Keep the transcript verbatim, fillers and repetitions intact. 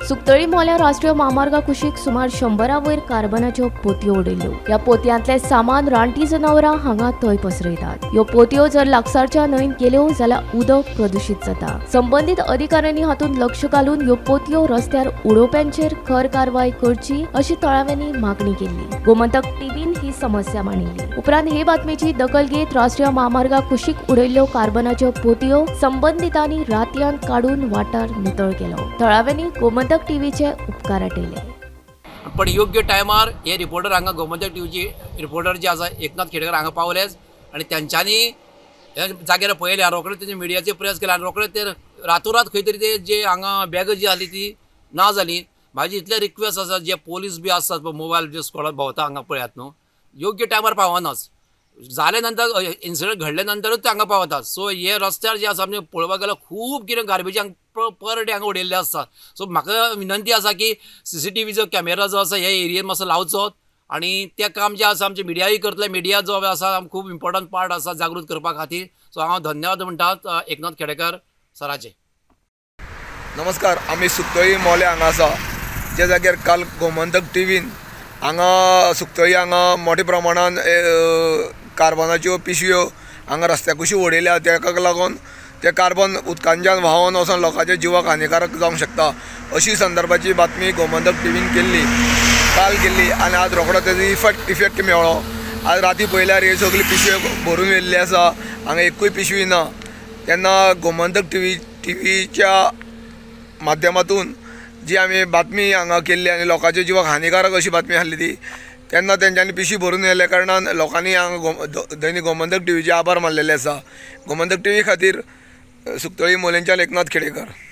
सुकतळी मोल्या राष्ट्रीय महामार्गा कुशीक सुमार शंभरा वयर कार्बनाच्यो पोतयो उडयल्ल्यो। ह्या पोतयांतले सामान रानटी जनावरां हांगा थंय पसरयतात। ह्यो पोतयो जर लागसारच्या न्हंयेत गेल्यो जाल्यार उदक प्रदूषित जाता। संबंधीत अधिकाऱ्यांनी हातूंत लक्ष घालून ह्यो पोतयो रस्त्यार उडोवप्यांचेर खर कारवाय करची अशी तळाव्यांनी मागणी केली। गोमंतक टीव्हीन ही समस्या मांडिल्ली। उपरांत हे बातमेची दखल घेत राष्ट्रीय महामार्गा कुशीक उडयल्ल्यो कार्बनाच्यो पोतयो संबंधितांनी रातयान काढून वाठार नितळ केलो। तळाव्यांनी गोमंतक टीव्हीचे उपकार आटयले। पण योग्य टायमार हे रिपोर्टर हांगा गोमंतक टीव्हीचे रिपोर्टर जे आसा एकनाथ खेडेकर हांगा पावलेच आणि त्यांच्यानी ह्या जाग्यार पळयले रोखडेच तेजे मिडियाचे प्रेस केला आणि रोखडेच ते रातोरात खंय तरी ते जे हांगा बॅग जी आली ती ना जाली। म्हाजी इतले रिक्वेस्ट आसा जे पोलीस बी आसतात पळय मोबायल जे स्कॉडात भोंवता हांगा पळयात न्हू योग्य टायमार पावनाच जाले नंतर इन्सिडंट घडले नंतरूच ते हांगा पावतात। सो हे रस्त्यार जे आसा म्हणजे पळोवपाक गेल्यार खूब कितें गार्बेज पर डे हांगा उडयल्ले आसता। सो म्हाका विनंती आसा की सीसीटीव्हीचो कॅमेरा जो आसा ह्या एरियेन मातसो लावचो आणि ते काम जे आसा आमचे मिडियाय करतले। मिडिया जो आसा खूब इम्पॉर्टंट पार्ट आसा जागृत करपा खातीर। सो हांव धन्यवाद म्हणटा एकनाथ खेडेकर सराचे। नमस्कार, आमी सुकतळी मोले हांगा आसा ज्या जाग्यार काल गोमंतक टीव्हीन हांगा सुकतळी हांगा मोठ्या प्रमाणान कार्बनाच्यो पिशव्यो हांगा रस्त्या कुशी उडयल्या। ताका लागून ते कार्बन उदकांच्यान व्हांवून वचून लोकांच्या जिवाक हानिकारक जावंक शकता अशी संदर्भाची बातमी गोमंतक टीव्हीन केल्ली काल केल्ली आणि आज रोखडो तेजो इफेक्ट इफेक्ट मेळ्ळो। आज राती पळयल्यार हे सगळी पिशव्यो भरून येयल्ली आसा, हांगा एकूय पिशवी ना। तेन्ना गोमंतक टीव्ही टीव्हीच्या माध्यमातून जी आमी बातमी हांगा केल्ली आनी लोकांच्या जिवाक हानिकारक अशी बातमी आसली ती तेन्ना तेंच्यांनी पिशवी भरून येयल्या कारणान लोकांनी हांगा दैनीक गोमंतक टीव्हीचे आभार मानलेले आसा। गोमंतक टीव्ही खातीर सुकतळी मोलेंच्यान एकनाथ खेडेकर।